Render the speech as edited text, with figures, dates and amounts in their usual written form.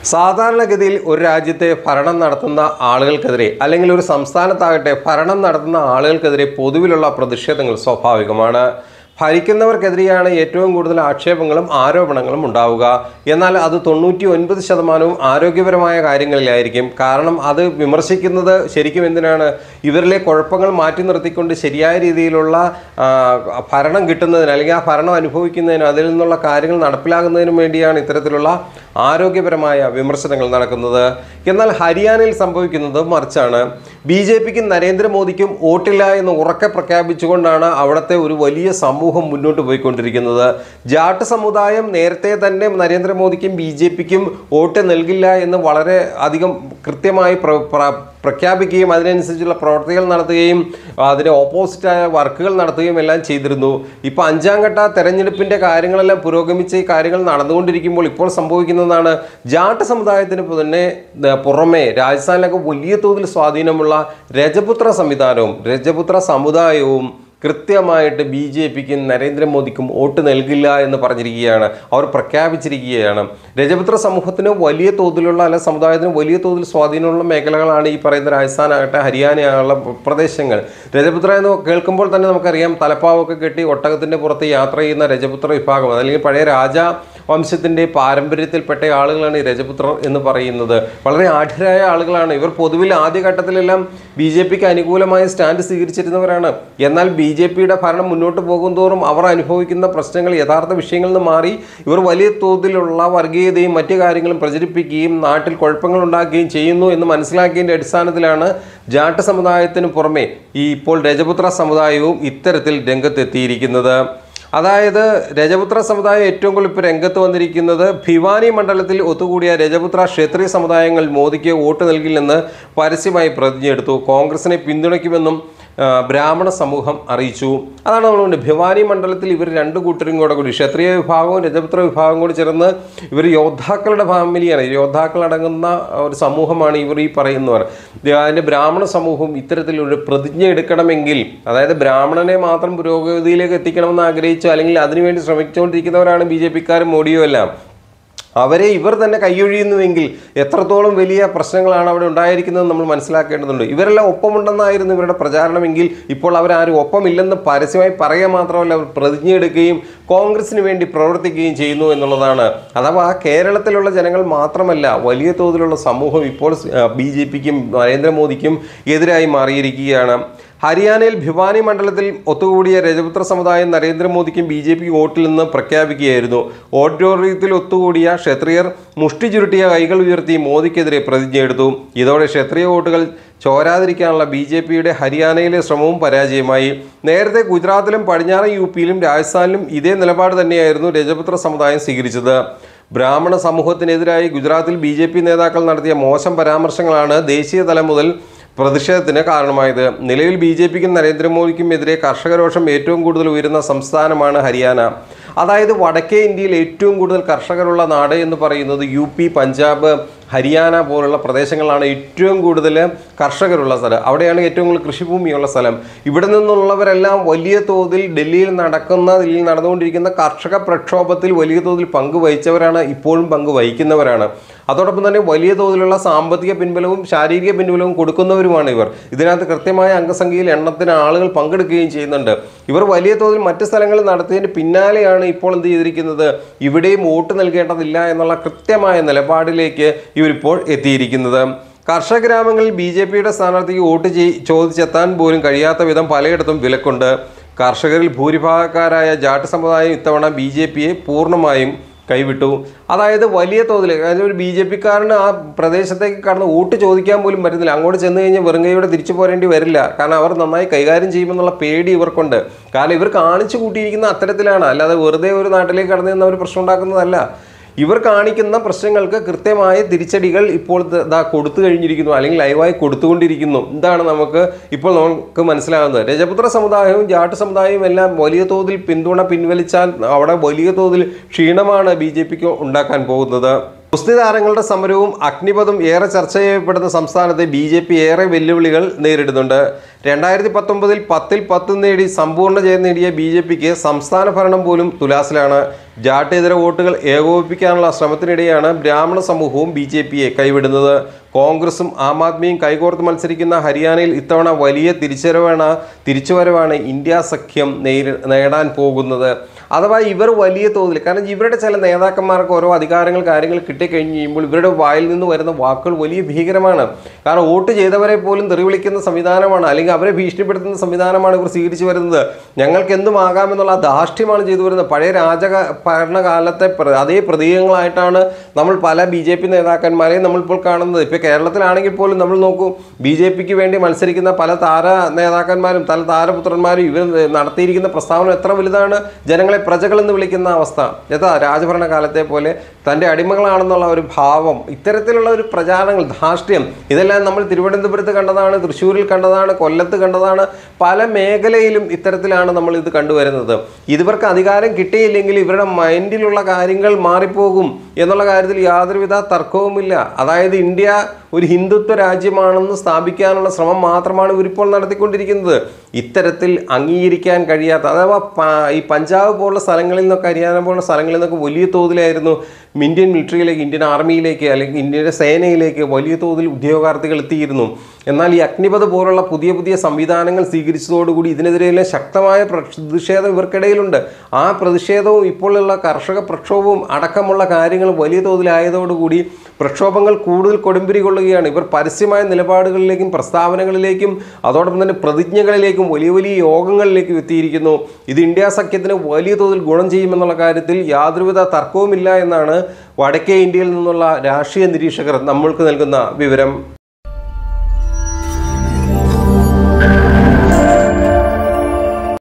സാധാരണഗതിയിൽ ഒരു രാജ്യത്തെ ഭരണം നടത്തുന്ന ആളുകൾക്കെതിരെ അല്ലെങ്കിൽ ഒരു സംസ്ഥാനത്താകട്ടെ ഭരണം നടത്തുന്ന ആളുകൾക്കെതിരെ പൊതുവിലുള്ള പ്രതിഷേധങ്ങൾ സ്വാഭാവികമാണ്. ഭരിക്കുന്നവർക്കെതിരെയാണ് ഏറ്റവും കൂടുതൽ ആക്ഷേപങ്ങളും ആരോപണങ്ങളും ഉണ്ടാവുക. എന്നാൽ അത് 99% ആരോഗ്യപരമായ കാര്യങ്ങളിലായിരിക്കും. കാരണം അത് വിമർശിക്കുന്നത് ശരിക്കും എന്തിനാണ്? ഇവരിലെ കുഴപ്പങ്ങൾ മാറ്റി നിർത്തിക്കൊണ്ട് ശരിയായ രീതിയിലുള്ള ഭരണം കിട്ടുന്നതിന് അല്ലെങ്കിൽ ആ ഭരണം അനുഭവിക്കുന്നതിന് അതിൽ നിന്നുള്ള കാര്യങ്ങൾ നടപ്പിലാകുന്നതിനും വേണ്ടിയാണ് ഇത്തരത്തിലുള്ള ആരോഗ്യപരമായ വിമർശനങ്ങൾ നടക്കുന്നത്. എന്നാൽ ഹരിയാനയിൽ സംഭവിക്കുന്നത് മറിച്ചാണ്. BJPക്കും നരേന്ദ്രമോദിക്കും വോട്ടില്ല എന്ന് ഉറക്കെ പ്രഖ്യാപിച്ചുകൊണ്ടാണ് അവിടുത്തെ ഒരു വലിയ സമൂഹം മുന്നോട്ട് പോയിക്കൊണ്ടിരിക്കുന്നത്. ജാട്ട് സമുദായം നേരത്തെ തന്നെ നരേന്ദ്രമോദിക്കും BJPക്കും വോട്ട് നൽകില്ല എന്ന് വളരെ അധികം കൃത്യമായി പ്രഖ്യാപിക്കുകയും അതിനനുസരിച്ചുള്ള പ്രവർത്തികൾ നടത്തുകയും അതിന് ഓപ്പോസിറ്റായ വർക്കുകൾ നടത്തുകയും എല്ലാം ചെയ്തിരുന്നു. ഇപ്പോൾ 5ാം ഘട്ട തെരഞ്ഞെടുപ്പിൻ്റെ കാര്യങ്ങളെല്ലാം പുരോഗമിച്ച് ഈ കാര്യങ്ങൾ നടന്നുകൊണ്ടിരിക്കുമ്പോൾ ഇപ്പോൾ സംഭവിക്കുന്നതാണ് ജാട്ട് സമുദായത്തിന് തന്നെ പുറമെ രാജസ്ഥാനിലൊക്കെ വലിയ തോതിൽ സ്വാധീനമുള്ള രജപുത്ര സംവിധാനവും രജപുത്ര സമുദായവും കൃത്യമായിട്ട് BJPക്കും നരേന്ദ്രമോദിക്കും വോട്ട് നൽകില്ല എന്ന് പറഞ്ഞിരിക്കുകയാണ്. അവർ പ്രഖ്യാപിച്ചിരിക്കുകയാണ്. രജപുത്ര സമൂഹത്തിന് വലിയ തോതിലുള്ള അല്ല സമുദായത്തിന് വലിയ തോതിൽ സ്വാധീനമുള്ള മേഖലകളാണ് ഈ പറയുന്ന രാജസ്ഥാനാകട്ടെ ഹരിയാനയുള്ള പ്രദേശങ്ങൾ. രജപുത്ര എന്ന് കേൾക്കുമ്പോൾ തന്നെ നമുക്കറിയാം, തലപ്പാവൊക്കെ കെട്ടി ഒട്ടകത്തിൻ്റെ പുറത്ത് യാത്ര ചെയ്യുന്ന രജപുത്ര വിഭാഗം, അല്ലെങ്കിൽ പഴയ രാജവംശത്തിൻ്റെ പാരമ്പര്യത്തിൽപ്പെട്ട ആളുകളാണ് ഈ രജപുത്രർ എന്ന് പറയുന്നത്. വളരെ ആഢ്യരായ ആളുകളാണ് ഇവർ. പൊതുവിൽ ആദ്യഘട്ടത്തിലെല്ലാം BJPക്ക് അനുകൂലമായ സ്റ്റാൻഡ് സ്വീകരിച്ചിരുന്നവരാണ്. എന്നാൽ BJPയുടെ ഭരണം മുന്നോട്ട് പോകും തോറും അവർ അനുഭവിക്കുന്ന പ്രശ്നങ്ങൾ യഥാർത്ഥ വിഷയങ്ങളിൽ നിന്ന് മാറി ഇവർ വലിയ തോതിലുള്ള വർഗീയതയും മറ്റു കാര്യങ്ങളും പ്രചരിപ്പിക്കുകയും നാട്ടിൽ കുഴപ്പങ്ങൾ ഉണ്ടാക്കുകയും ചെയ്യുന്നു എന്ന് മനസ്സിലാക്കിയതിൻ്റെ അടിസ്ഥാനത്തിലാണ് ജാട്ട് സമുദായത്തിന് പുറമെ ഇപ്പോൾ രജപുത്ര സമുദായവും ഇത്തരത്തിൽ രംഗത്തെത്തിയിരിക്കുന്നത്. അതായത് രജപുത്ര സമുദായം ഏറ്റവും കൂടുതൽ ഇപ്പോൾ രംഗത്ത് വന്നിരിക്കുന്നത് ഭിവാനി മണ്ഡലത്തിൽ ഒത്തുകൂടിയ രജപുത്ര ക്ഷത്രിയ സമുദായങ്ങൾ മോദിക്ക് വോട്ട് നൽകില്ലെന്ന് പരസ്യമായി പ്രതിജ്ഞയെടുത്തു. കോൺഗ്രസിനെ പിന്തുണയ്ക്കുമെന്നും ബ്രാഹ്മണ സമൂഹം അറിയിച്ചു. അതാണ് നമ്മളുണ്ട്. ഭിവാനി മണ്ഡലത്തിൽ ഇവർ രണ്ട് കൂട്ടരും കൂടി ക്ഷത്രിയ വിഭാഗവും രജപുത്ര വിഭാഗവും കൂടി ചേർന്ന് ഇവർ യോദ്ധാക്കളുടെ ഫാമിലിയാണ്. യോദ്ധാക്കൾ അടങ്ങുന്ന ഒരു സമൂഹമാണ് ഇവർ ഈ പറയുന്നവർ. അതിൻ്റെ ബ്രാഹ്മണ സമൂഹം ഇത്തരത്തിലൊരു പ്രതിജ്ഞ എടുക്കണമെങ്കിൽ, അതായത് ബ്രാഹ്മണനെ മാത്രം പുരോഗതിയിലേക്ക് എത്തിക്കണമെന്ന് ആഗ്രഹിച്ചു അല്ലെങ്കിൽ അതിനുവേണ്ടി ശ്രമിച്ചുകൊണ്ടിരിക്കുന്നവരാണ് BJPക്കാരും മോഡിയും എല്ലാം. അവരെ ഇവർ തന്നെ കൈയൊഴിയുന്നുവെങ്കിൽ എത്രത്തോളം വലിയ പ്രശ്നങ്ങളാണ് അവിടെ ഉണ്ടായിരിക്കുന്നത് നമ്മൾ മനസ്സിലാക്കേണ്ടതുണ്ട്. ഇവരെല്ലാം ഒപ്പമുണ്ടെന്നായിരുന്നു ഇവരുടെ പ്രചാരണമെങ്കിൽ ഇപ്പോൾ അവരാരും ഒപ്പമില്ലെന്ന് പരസ്യമായി പറയുക മാത്രമല്ല, അവർ പ്രതിജ്ഞ എടുക്കുകയും കോൺഗ്രസിന് വേണ്ടി പ്രവർത്തിക്കുകയും ചെയ്യുന്നു എന്നുള്ളതാണ്. അഥവാ കേരളത്തിലുള്ള ജനങ്ങൾ മാത്രമല്ല, വലിയ തോതിലുള്ള സമൂഹം ഇപ്പോൾ BJPക്കും നരേന്ദ്രമോദിക്കും എതിരായി മാറിയിരിക്കുകയാണ്. ഹരിയാനയിൽ ഭിവാനി മണ്ഡലത്തിൽ ഒത്തുകൂടിയ രജപുത്ര സമുദായം നരേന്ദ്രമോദിക്കും BJPക്ക് വോട്ടിൽ നിന്ന് പ്രഖ്യാപിക്കുകയായിരുന്നു. ഓഡിറ്റോറിയത്തിൽ ഒത്തുകൂടിയ ക്ഷത്രിയർ മുഷ്ടി ചുരുട്ടിയ കൈകൾ ഉയർത്തി മോദിക്കെതിരെ പ്രതിജ്ഞയെടുത്തു. ഇതോടെ ക്ഷത്രിയ വോട്ടുകൾ ചോരാതിരിക്കാനുള്ള BJPയുടെ ഹരിയാനയിലെ ശ്രമവും പരാജയമായി. നേരത്തെ ഗുജറാത്തിലും പടിഞ്ഞാറൻ UPയിലും രാജസ്ഥാനിലും ഇതേ നിലപാട് തന്നെയായിരുന്നു രജപുത്ര സമുദായം സ്വീകരിച്ചത്. ബ്രാഹ്മണ സമൂഹത്തിനെതിരായി ഗുജറാത്തിൽ BJP നേതാക്കൾ നടത്തിയ മോശം പരാമർശങ്ങളാണ് ദേശീയ തലം മുതൽ പ്രതിഷേധത്തിന് കാരണമായത്. നിലവിൽ BJPക്കും നരേന്ദ്രമോദിക്കും എതിരെ കർഷകരോഷം ഏറ്റവും കൂടുതൽ ഉയരുന്ന സംസ്ഥാനമാണ് ഹരിയാന. അതായത് വടക്കേ ഇന്ത്യയിൽ ഏറ്റവും കൂടുതൽ കർഷകരുള്ള നാട് എന്ന് പറയുന്നത് UP, പഞ്ചാബ്, ഹരിയാന പോലുള്ള പ്രദേശങ്ങളാണ് ഏറ്റവും കൂടുതൽ കർഷകരുള്ള സ്ഥലം. അവിടെയാണ് ഏറ്റവും കൂടുതൽ കൃഷിഭൂമിയുള്ള സ്ഥലം. ഇവിടെ നിന്നുള്ളവരെല്ലാം വലിയ തോതിൽ ഡൽഹിയിൽ നടന്നുകൊണ്ടിരിക്കുന്ന കർഷക പ്രക്ഷോഭത്തിൽ വലിയ തോതിൽ പങ്കുവഹിച്ചവരാണ്, ഇപ്പോഴും പങ്കുവഹിക്കുന്നവരാണ്. അതോടൊപ്പം തന്നെ വലിയ തോതിലുള്ള സാമ്പത്തിക പിൻബലവും ശാരീരിക പിൻബലവും കൊടുക്കുന്നവരുമാണ് ഇവർ. ഇതിനകത്ത് കൃത്യമായ അംഗസംഖ്യയിൽ എണ്ണത്തിന് ആളുകൾ പങ്കെടുക്കുകയും ചെയ്യുന്നുണ്ട്. ഇവർ വലിയ തോതിൽ മറ്റ് സ്ഥലങ്ങളിൽ നടത്തിയതിന് പിന്നാലെയാണ് ഇപ്പോൾ എന്ത് ചെയ്തിരിക്കുന്നത്, ഇവിടെയും വോട്ട് നൽകേണ്ടതില്ല എന്നുള്ള കൃത്യമായ നിലപാടിലേക്ക് ഇവരിപ്പോൾ എത്തിയിരിക്കുന്നത്. കർഷക ഗ്രാമങ്ങളിൽ BJPയുടെ സ്ഥാനാർത്ഥിക്ക് വോട്ട് ചോദിച്ചെത്താൻ പോലും കഴിയാത്ത വിധം പലയിടത്തും വിലക്കുണ്ട്. കർഷകരിൽ ഭൂരിഭാഗക്കാരായ ജാട്ട് സമുദായം ഇത്തവണ BJPയെ പൂർണ്ണമായും കൈവിട്ടു. അതായത് വലിയ തോതിൽ ഒരു BJPക്കാരന് ആ പ്രദേശത്തേക്ക് കടന്ന് വോട്ട് ചോദിക്കാൻ പോലും പറ്റുന്നില്ല. അങ്ങോട്ട് ചെന്ന് കഴിഞ്ഞാൽ വെറും കൈയോടെ തിരിച്ചു പോരേണ്ടി വരില്ല. കാരണം അവർ നന്നായി കൈകാര്യം ചെയ്യുമെന്നുള്ള പേടി ഇവർക്കുണ്ട്. കാരണം ഇവർ കാണിച്ചു കൂട്ടിയിരിക്കുന്ന അത്തരത്തിലാണ്, അല്ലാതെ വെറുതെ ഒരു നാട്ടിലേക്ക് കടന്നു നിന്ന് അവർ പ്രശ്നം ഉണ്ടാക്കുന്നതല്ല. ഇവർ കാണിക്കുന്ന പ്രശ്നങ്ങൾക്ക് കൃത്യമായ തിരിച്ചടികൾ ഇപ്പോൾ കൊടുത്തു കഴിഞ്ഞിരിക്കുന്നു, അല്ലെങ്കിൽ ലൈവായി കൊടുത്തുകൊണ്ടിരിക്കുന്നു. ഇതാണ് നമുക്ക് മനസ്സിലാകുന്നത്. രജപുത്ര സമുദായവും ജാട്ട് സമുദായവും എല്ലാം വലിയ തോതിൽ പിന്തുണ പിൻവലിച്ചാൽ അവിടെ വലിയ തോതിൽ ക്ഷീണമാണ് BJPക്ക് ഉണ്ടാക്കാൻ പോകുന്നത്. ഗുസ്തി താരങ്ങളുടെ സമരവും അഗ്നിപഥും ഏറെ ചർച്ച ചെയ്യപ്പെടുന്ന സംസ്ഥാനത്തെ BJP ഏറെ വെല്ലുവിളികൾ നേരിടുന്നുണ്ട്. 2019 10-ൽ 10 നേടി സമ്പൂർണ്ണ ജയം നേടിയ BJPക്ക് സംസ്ഥാന ഭരണം പോലും തുലാസിലാണ്. ജാട്ടേതര വോട്ടുകൾ ഏകോപിപ്പിക്കാനുള്ള ശ്രമത്തിനിടെയാണ് ബ്രാഹ്മണ സമൂഹവും BJPയെ കൈവിടുന്നത്. കോൺഗ്രസും ആം ആദ്മിയും കൈകോർത്ത് മത്സരിക്കുന്ന ഹരിയാനയിൽ ഇത്തവണ വലിയ തിരിച്ചുവരവാണ് ഇന്ത്യ സഖ്യം നേടാൻ പോകുന്നത്. അഥവാ ഇവർ വലിയ തോതിൽ, കാരണം ഇവരുടെ ചില നേതാക്കന്മാർക്ക് ഓരോ അധികാരങ്ങൾ കാര്യങ്ങൾ കിട്ടിക്കഴിഞ്ഞ് കഴിയുമ്പോൾ ഇവരുടെ വായിൽ നിന്ന് വരുന്ന വാക്കുകൾ വലിയ ഭീകരമാണ്. കാരണം വോട്ട് ചെയ്തവരെ പോലും തെറി വിളിക്കുന്ന സംവിധാനമാണ്, അല്ലെങ്കിൽ അവരെ ഭീഷണിപ്പെടുത്തുന്ന സംവിധാനമാണ് ഇവർ സ്വീകരിച്ചു വരുന്നത്. ഞങ്ങൾക്ക് എന്തും ആകാമെന്നുള്ള ധാർഷ്ട്യമാണ് ചെയ്തു വരുന്നത്. പഴയ ഭരണകാലത്തെ അതേ പ്രതീകങ്ങളായിട്ടാണ് നമ്മൾ പല BJP നേതാക്കന്മാരെയും നമ്മളിപ്പോൾ കാണുന്നത്. ഇപ്പോൾ കേരളത്തിലാണെങ്കിൽ പോലും നമ്മൾ നോക്കൂ, BJPക്ക് വേണ്ടി മത്സരിക്കുന്ന പല നേതാക്കന്മാരും താരപുത്രന്മാരും ഇവർ നടത്തിയിരിക്കുന്ന പ്രസ്താവന എത്ര വലുതാണ്. ജനങ്ങളെ പ്രജകളെന്ന് വിളിക്കുന്ന അവസ്ഥ, രാജഭരണ കാലത്തെ പോലെ തൻ്റെ അടിമകളാണെന്നുള്ള ഒരു ഭാവം, ഇത്തരത്തിലുള്ള ഒരു പ്രചാരണങ്ങൾ, ധാർഷ്ട്യം, ഇതെല്ലാം നമ്മൾ തിരുവനന്തപുരത്ത് കണ്ടതാണ്, തൃശ്ശൂരിൽ കണ്ടതാണ്, കൊല്ലത്ത് കണ്ടതാണ്. പല മേഖലയിലും ഇത്തരത്തിലാണ് നമ്മൾ ഇത് കണ്ടുവരുന്നത്. ഇവർക്ക് അധികാരം കിട്ടിയില്ലെങ്കിൽ ഇവരുടെ മൈൻഡിലുള്ള കാര്യങ്ങൾ മാറിപ്പോകും എന്നുള്ള കാര്യത്തിൽ യാതൊരുവിധ തർക്കവുമില്ല. അതായത് ഇന്ത്യ ഒരു ഹിന്ദുത്വ രാജ്യമാണെന്ന് സ്ഥാപിക്കാനുള്ള ശ്രമം മാത്രമാണ് ഇവരിപ്പോൾ നടത്തിക്കൊണ്ടിരിക്കുന്നത്. ഇത്തരത്തിൽ അംഗീകരിക്കാൻ കഴിയാത്ത, അഥവാ ഈ പഞ്ചാബ് പോലുള്ള സ്ഥലങ്ങളിൽ നിന്നൊക്കെ, ഹരിയാന പോലുള്ള സ്ഥലങ്ങളിൽ നിന്നൊക്കെ വലിയ തോതിലായിരുന്നു ഇന്ത്യൻ മിലിറ്ററിയിലേക്ക്, ഇന്ത്യൻ ആർമിയിലേക്ക്, അല്ലെങ്കിൽ ഇന്ത്യയുടെ സേനയിലേക്ക് വലിയ തോതിൽ ഉദ്യോഗാർത്ഥികൾ എത്തിയിരുന്നു. എന്നാൽ ഈ അഗ്നിപഥ് പോലുള്ള പുതിയ സംവിധാനങ്ങൾ സ്വീകരിച്ചതോടുകൂടി ഇതിനെതിരെയുള്ള ശക്തമായ പ്രതിഷേധം ഇവർക്കിടയിലുണ്ട്. ആ പ്രതിഷേധവും ഇപ്പോഴുള്ള കർഷക പ്രക്ഷോഭവും അടക്കമുള്ള കാര്യങ്ങൾ വലിയ തോതിലായതോടുകൂടി പ്രക്ഷോഭങ്ങൾ കൂടുതൽ കൊടുമ്പിരി കൊള്ളുകയാണ്. ഇവർ പരസ്യമായ നിലപാടുകളിലേക്കും പ്രസ്താവനകളിലേക്കും അതോടൊപ്പം തന്നെ പ്രതിജ്ഞകളിലേക്കും വലിയ യോഗങ്ങളിലേക്കും എത്തിയിരിക്കുന്നു. ഇത് ഇന്ത്യ സഖ്യത്തിന് വലിയ തോതിൽ ഗുണം ചെയ്യുമെന്നുള്ള കാര്യത്തിൽ യാതൊരുവിധ തർക്കവുമില്ല എന്നാണ് വടക്കേ ഇന്ത്യയിൽ നിന്നുള്ള രാഷ്ട്രീയ നിരീക്ഷകർ നമ്മൾക്ക് നൽകുന്ന വിവരം.